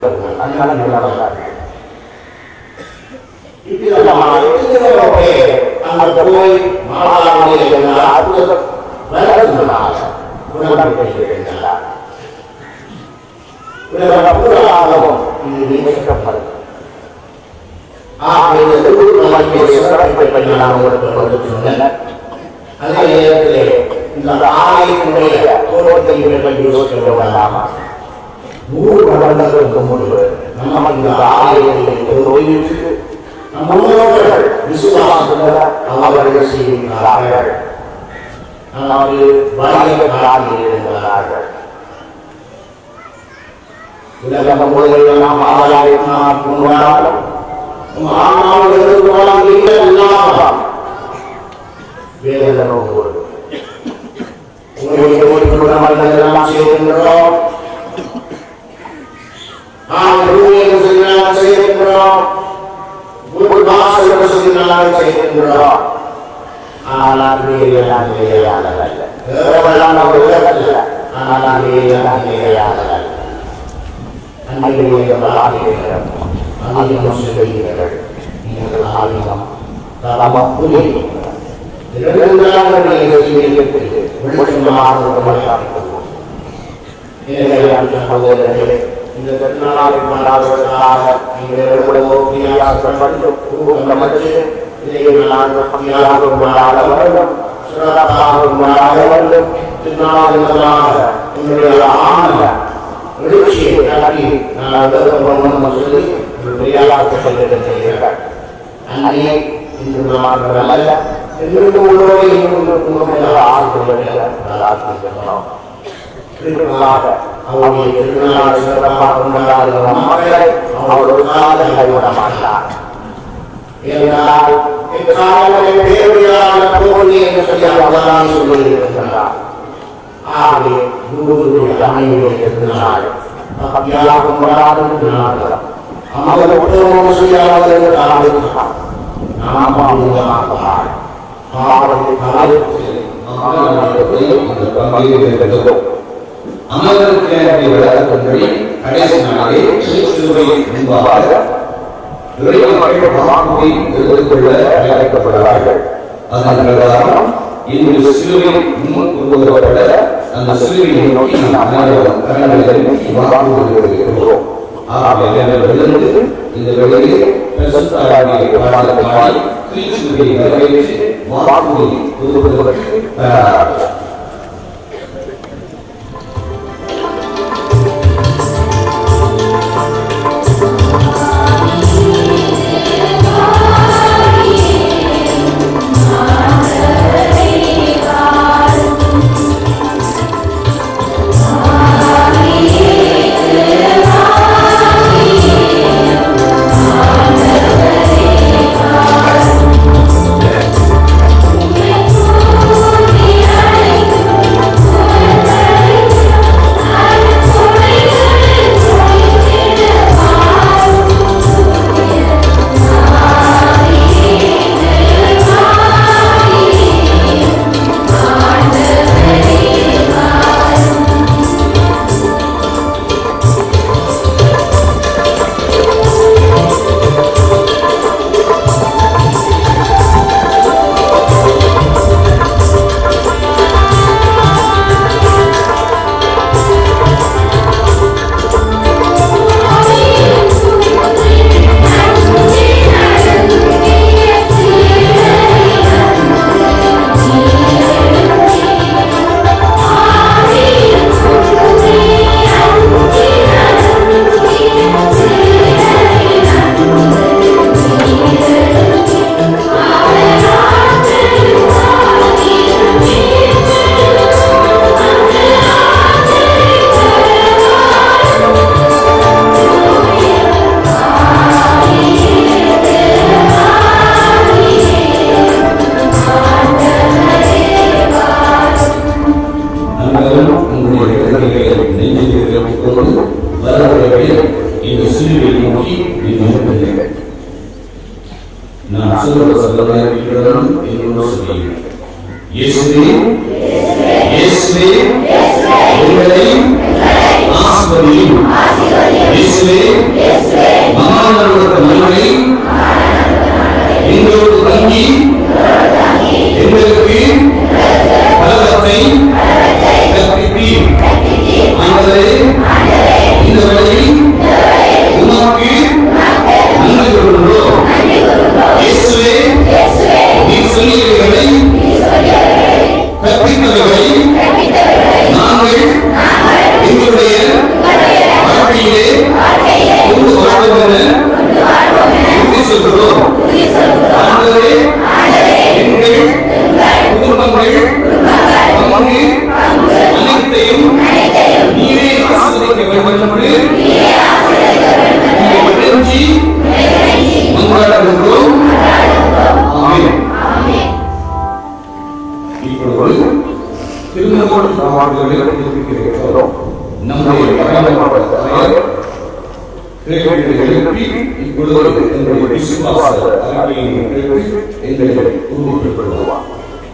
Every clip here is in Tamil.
Anak-anak dilakukan. Itulah Al-Qawi malam ini dengan itu tetap baru kenal. Kurang kenal. Udah pulang ini cepat. Akhirnya itu masih sekarang penjelang berjalan. Akhirnya tidak air mereka turun dari penjuru ke lama. Bukan pada kemudian, nama kita air yang turun itu. Namun disuruh saudara awal dari lahir, awal banyak kali dengan lahir. Sudah kemudian nama awal nama penguasa, nama itu orang kita lama. Biar terus. Kemudian nama dalam sirro. Yang segera sirro. Bahasa Rasulullah SAW. Anak dia. Orang berkata, anak dia. Anak dia berkata, anak dia dalam kulit. Dan dalam ini bersama teman-teman. Ini yang kita இந்த திருநாளை கொண்டாடுவதற்காக நீங்கள் எவ்வளவோ பிரியாசப்பட்டு ஊக்கமட்டு இதை நாங்கள் பங்கியாக கொண்டாட வேண்டும், சிறப்பாக கொண்டாட வேண்டும். திருநாளாக உங்களுடைய ஆனந்த எழுச்சியை நடத்தி நாங்கள் சொல்லி பிரியாசப்பட்டிருக்கிறீர்கள். அன்னை இன்று மாத்திரமல்ல, இன்று உங்களோடு ஆசிரியர்கள் திருநாளாக அவருடைய திருநாளை சிறப்பாக கொண்டாடுகிற மக்களை அவர் ஒரு காலம் கைவிட மாட்டார். ஏனென்றால் இக்காலங்களில் தேவையான போலி என்று சொல்லி அவர்தான் சொல்லியிருக்கின்றார். ஆகவே குருவுடைய அனைவருடைய திருநாள் பக்தியாக கொண்டாடும் திருநாள்களும் அவர் உத்தரவு சொல்லி அவர்கள் ஆரம்பித்தார். நாம் பாவமாக பாவத்தை காலத்தில் அமர்வுக்கு விளக்கத்தின்படி கடைசி நாளே சிலுவை முன்பாக இறைவன் வாக்குறுதி எடுத்துக்கொள்ள அழைக்கப்படுவார்கள். அதன் பிரகாரம் இன்று சிலுவை முன் கொண்டு வரப்பட அந்த சிலுவையை நோக்கி நாம் அனைவரும் கரங்களை வாக்குறுதி வருகிறோம். இந்த வேளையிலே பரிசுத்த ஆவியை பாடி கிறிஸ்துவை நிறைவேற்றி வாக்குறுதி கொடுப்பதற்கு தயாராக இயேசுவே உங்களை ஆசீர்வதியும். இயேசுவே மகாநகரத்து மகிமை எங்களோடு தங்கி எங்களுக்கு பலவற்றை கற்பித்தீர். ஆண்டவரே, இந்த வேளையில் உமக்கு நன்றி கூறுகின்றோம். இயேசுவே, நீர் சொல்லியவைகளை கற்பித்தவைகளை நாங்கள் எங்களுடைய வாழ்க்கையிலே கொண்டு வாழ்வோம் என உறுதி சொல்கிறோம். ஆண்டவரே, எங்கள் குடும்பங்கள் பங்கு அனைத்தையும் நீரே ஆசீர்வதிக்க வேண்டும் என்று நெஞ்சி மன்றாடுகிறோம். ஆமென். இப்பொழுது திருமணத்தோடு சமாளிகளை தெரிவிக்கிறோம். நம்முடைய எழுப்பி இப்பொழுது எங்களுடைய விசுவாச அறிக்கையை எங்களை உருவாக்கப்படுவார்.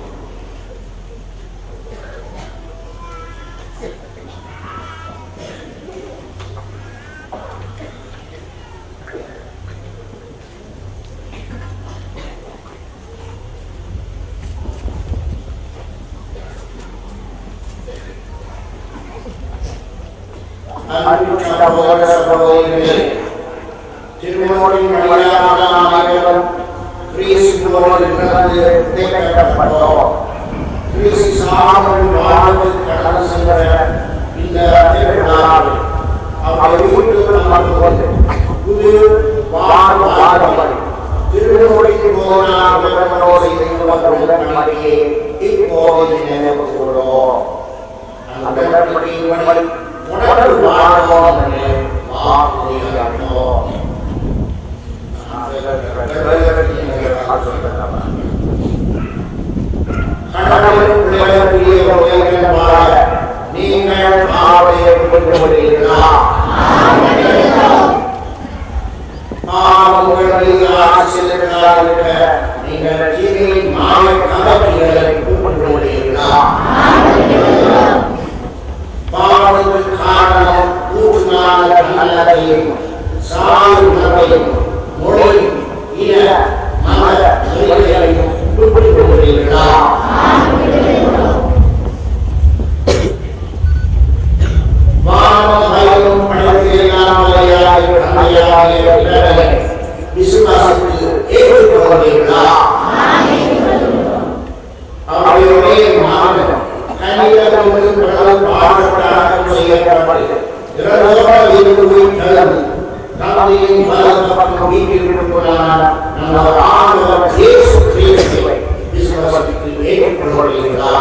திருமணத்தின் வழியாக நாம் அனைவரும் கிறிஸ்துவோடு இணைந்து தேற்றப்பட்டோம். கிறிஸ்து சாமரின் வாழ்வில் கடந்து சென்ற இந்த திருநாளில் அவர் வீட்டுக்கு நமக்கு வந்து புது வாழ்வு வாழப்படி திருமணத்திற்கு போனால் இறைவனோடு இணைந்து வந்த உடன்படிக்கையை இப்போது நினைவு கூறுவோம். அந்த உடன்படிக்கையின்படி தொடர்ந்து வாழ்வோம் என்று வாக்குறுதியளித்தோம். கடவுளின் பிள்ளைகளுடைய உயர்வாக நீங்கள் ஆவையை விட்டுவிடுகிறீர்களா? உங்களுக்கு ஆட்சியில் இருக்க நீங்கள் தீமையின் மாய கவலைகளை கூப்பிட்டு விடுகிறீர்களா? பாவத்திற்கு காரணம் கூட்டுமான நல்லதையும் சாயும் நகையும் மொழி இன மத நெறிகளையும் குறிப்பிட்டு வருகிறீர்களா? வானமையும் விசுவாசத்தில் ஏற்றுக்கொள்கிறீர்களா? அவருடைய மாநிலம் கனிதமும் கடல் பாடப்படாக செய்யப்பட்டது. தந்தையின் பலப்பக்கம் வீட்டிலிருப்பதான நமது ஆண்டவர் இயேசு கிறிஸ்துவை விசுவாசத்தில் ஏற்றுக்கொள்கிறீர்களா?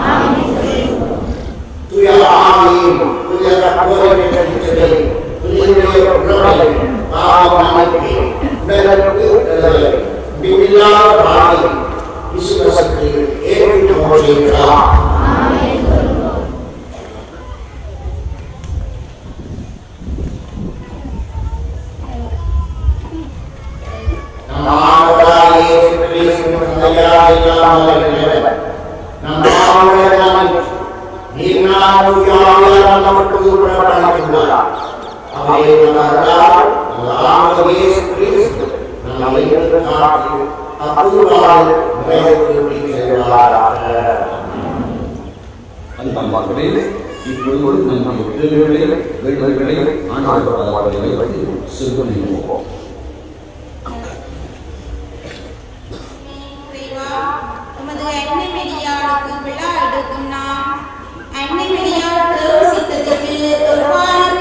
தூய ஆவியையும் தூய கற்பனையையும் தூய உணர்வையும் பாவ மன்னிப்பையும் உடலுக்கு விடுதலை பின்னில்லாத வாழ்வையும் விசுவாசத்தில் ஏற்றுக்கொள்கிறீர்களா? அன்னை மரியாள் தேவ சித்தத்துக்கு ஒருவாறு